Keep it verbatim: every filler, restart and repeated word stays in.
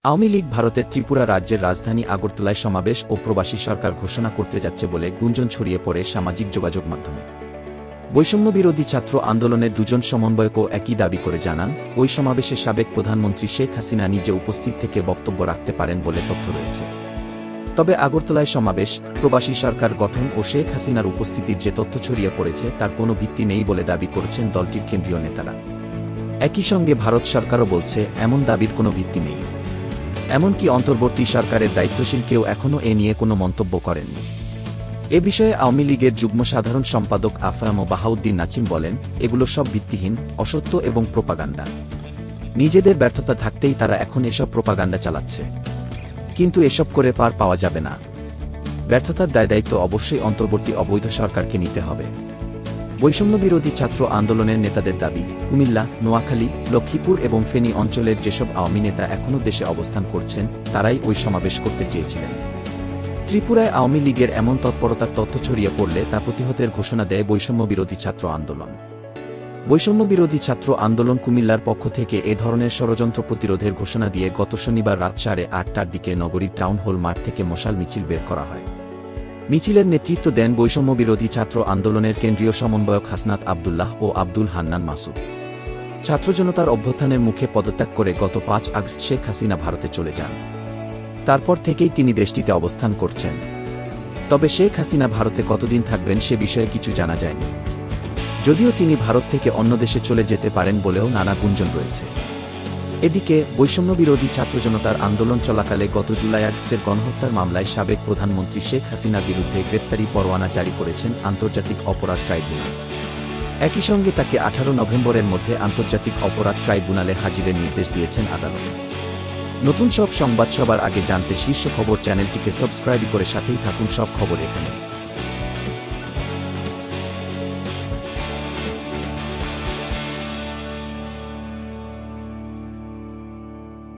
আওয়ামী লীগ ভারতের ত্রিপুরা রাজ্যের রাজধানী আগরতলায় সমাবেশ ও প্রবাসী সরকার ঘোষণা করতে যাচ্ছে বলে গুঞ্জন ছড়িয়ে পড়ে সামাজিক যোগাযোগ মাধ্যমে। বৈষম্যবিরোধী ছাত্র আন্দোলনের দুজন সমন্বয়কও একই দাবি করে জানান, ওই সমাবেশে সাবেক প্রধানমন্ত্রী শেখ হাসিনা নিজে উপস্থিত থেকে বক্তব্য রাখতে পারেন বলে তথ্য রয়েছে। তবে আগরতলায় সমাবেশ, প্রবাসী সরকার গঠন ও শেখ হাসিনার উপস্থিতির যে তথ্য ছড়িয়ে পড়েছে তার কোনো ভিত্তি নেই বলে দাবি করেছেন দলটির কেন্দ্রীয় নেতারা। একই সঙ্গে ভারত সরকারও বলছে এমন দাবির কোনো ভিত্তি নেই। এমনকি অন্তর্বর্তী সরকারের দায়িত্বশীল কেউ এখনও এ নিয়ে কোনো মন্তব্য করেননি। এ বিষয়ে আওয়ামী লীগের যুগ্ম সাধারণ সম্পাদক আফরাম ও বাহাউদ্দিন নাচিম বলেন, এগুলো সব ভিত্তিহীন, অসত্য এবং প্রোপাগান্ডা। নিজেদের ব্যর্থতা থাকতেই তারা এখন এসব প্রোপাগান্ডা চালাচ্ছে। কিন্তু এসব করে পার পাওয়া যাবে না। ব্যর্থতার দায় দায়িত্ব অবশ্যই অন্তর্বর্তী অবৈধ সরকারকে নিতে হবে। বৈষম্যবিরোধী ছাত্র আন্দোলনের নেতাদের দাবি, কুমিল্লা, নোয়াখালী, লক্ষ্মীপুর এবং ফেনী অঞ্চলের যেসব আওয়ামী নেতা এখনও দেশে অবস্থান করছেন তারাই ওই সমাবেশ করতে চেয়েছিলেন। ত্রিপুরায় আওয়ামী লীগের এমন তৎপরতার তথ্য ছড়িয়ে পড়লে তা প্রতিহতের ঘোষণা দেয় বৈষম্যবিরোধী ছাত্র আন্দোলন। বৈষম্যবিরোধী ছাত্র আন্দোলন কুমিল্লার পক্ষ থেকে এ ধরনের ষড়যন্ত্র প্রতিরোধের ঘোষণা দিয়ে গত শনিবার রাত সাড়ে আটটার দিকে নগরীর টাউন হল মাঠ থেকে মশাল মিছিল বের করা হয়। মিছিলের নেতৃত্ব দেন বৈষম্যবিরোধী ছাত্র আন্দোলনের কেন্দ্রীয় সমন্বয়ক হাসনাত আবদুল্লাহ ও আব্দুল হান্নান মাসুদ। ছাত্র জনতার অভ্যুত্থানের মুখে পদত্যাগ করে গত পাঁচ আগস্ট শেখ হাসিনা ভারতে চলে যান। তারপর থেকেই তিনি দেশটিতে অবস্থান করছেন। তবে শেখ হাসিনা ভারতে কতদিন থাকবেন সে বিষয়ে কিছু জানা যায়নি। যদিও তিনি ভারত থেকে অন্য দেশে চলে যেতে পারেন বলেও নানা গুঞ্জন রয়েছে। এদিকে বৈষম্যবিরোধী ছাত্র জনতার আন্দোলন চলাকালে গত জুলাই আগস্টের গণহত্যার মামলায় সাবেক প্রধানমন্ত্রী শেখ হাসিনার বিরুদ্ধে গ্রেপ্তারি পরোয়ানা জারি করেছেন আন্তর্জাতিক অপরাধ ট্রাইব্যুনাল। একই সঙ্গে তাকে আঠারো নভেম্বরের মধ্যে আন্তর্জাতিক অপরাধ ট্রাইব্যুনালে হাজিরের নির্দেশ দিয়েছেন আদালত। নতুন সব সংবাদ সবার আগে জানতে শীর্ষ খবর চ্যানেলটিকে সাবস্ক্রাইব করে সাথেই থাকুন সব খবর এখানে।